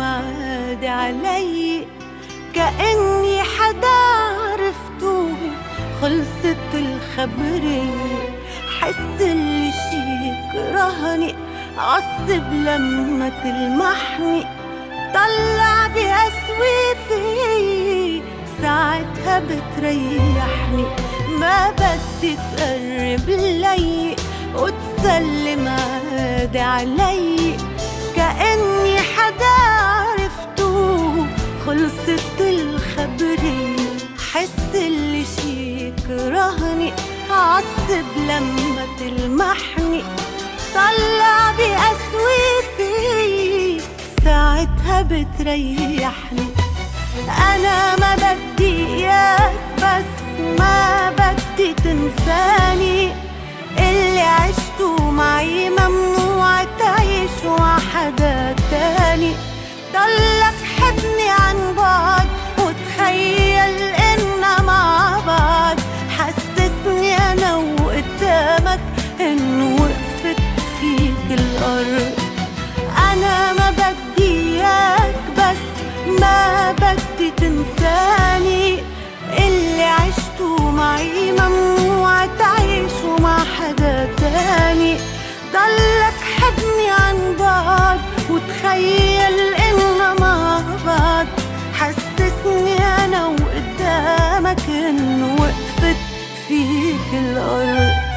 معادي علي، كأني حدا عرفته خلصت الخبرية. حس اللي شي يكرهني، عصب لما تلمحني، طلع بأسوي في ساعتها بتريحني. ما بدي تقرب لي وتسلم عادي علي، كأني حدا عرفته خلصت الخبرية. حس اللي شي يكرهني، عصب لما تلمحني، طلع بأسوي في ساعتها بتريحني. أنا ما بدي إياك بس ما بدي تنساني، اللي عشته معي ممنوع تعيش مع حدا تاني. ضلك حبني عن بعد وتخيل إننا مع بعض، حسسني أنا وقدامك إنه وقفت فيك الأرض. أنا ما بدي إياك بس ما بدي تنساني، اللي عشته معي ممنوع تعيشه مع حدا تاني. ضلك حبني عن بعد وتخيل إننا مع بعض، حسسني أنا وقدامك إنه وقفت فيك الأرض.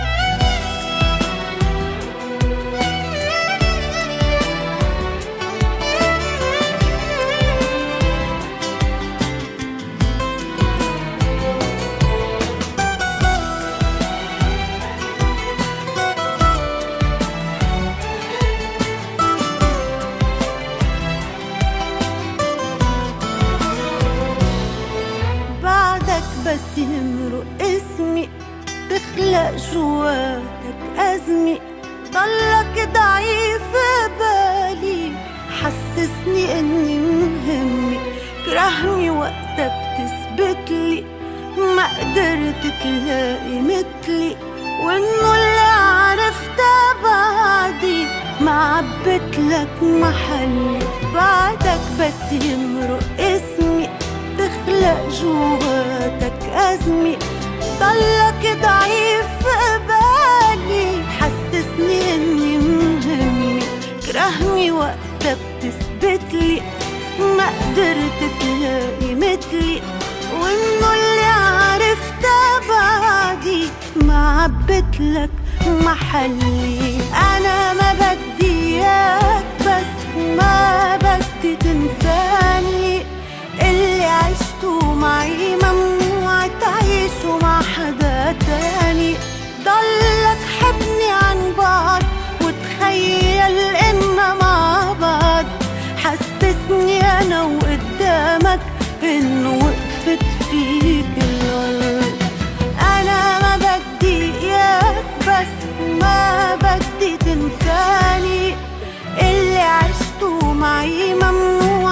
بس يمرق اسمي تخلق جواتك أزمة، ضلك ضعيف بالي حسسني إني مهمة. كرهني وقتها بتثبتلي ما قدرت تلاقي مثلي، وإنه اللي عرفته بعدي ما عبتلك محلي. بعدك بس يمرق اسمي تخلق جواتك أزمة، ضلك ضعيف بالي حسسني إني مهمة. كرهني وقتها بتثبتلي ما قدرت تلاقي مثلي، وإنه اللي عرفته بعدي ما عبتلك محلي. أنا ما بدي إياك بس ما بدي تنساني، اللي عشته معي ممنوع تعيشه مع حدا تاني. ضلك حبني عن بعد وتخيل إننا مع بعض، حسسني أنا وقدامك إنه وقفت فيك الأرض. أنا ما بدي إياك بس ما بدي تنساني، اللي عشته معي ممنوع